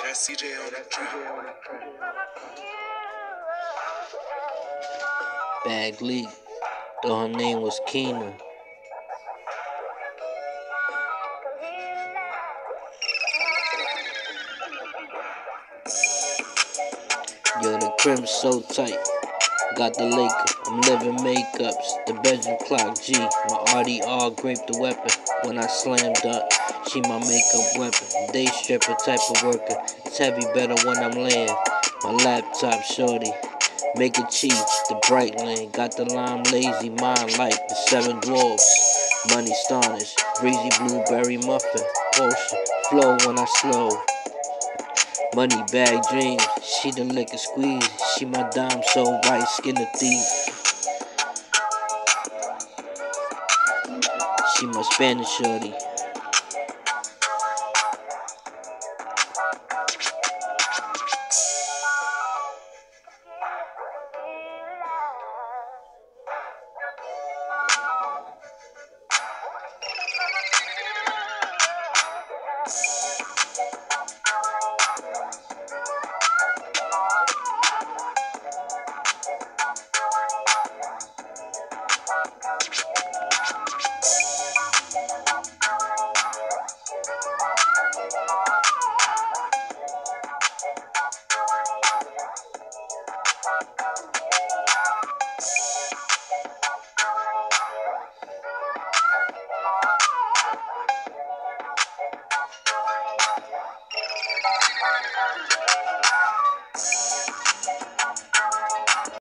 That's CJ on the track. Bag leak, though her name was Keena. Yo, the crib's so tight. Got the Laker, I'm living makeups. The bedroom clock, G. My RDR graped the weapon. When I slammed up, she my makeup weapon. Day stripper type of worker. It's heavy better when I'm laying. My laptop shorty. Make it cheap, the bright lane. Got the lime lazy, mind like the seven dwarfs. Money starnish, breezy blueberry muffin. Potion, flow when I slow. Money bag dreams, she the liquor squeeze. She my dime so right, skin a thief. She my Spanish shorty.